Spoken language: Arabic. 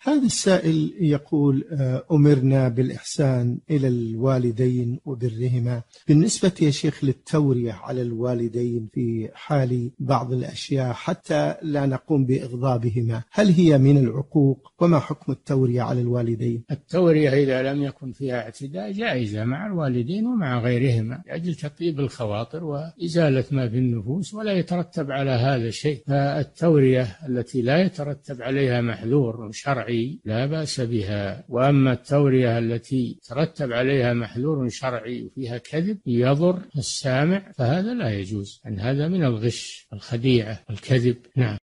هذا السائل يقول أمرنا بالإحسان إلى الوالدين وبرهما. بالنسبة يا شيخ للتورية على الوالدين في حال بعض الأشياء حتى لا نقوم بإغضابهما، هل هي من العقوق؟ وما حكم التورية على الوالدين؟ التورية إذا لم يكن فيها اعتداء جائزة مع الوالدين ومع غيرهما لأجل تطيب الخواطر وإزالة ما في النفوس، ولا يترتب على هذا شيء. فالتورية التي لا يترتب عليها محذور شرعي لا بأس بها، وأما التورية التي ترتب عليها محذور شرعي وفيها كذب يضر السامع فهذا لا يجوز، أن هذا من الغش الخديعة الكذب. نعم.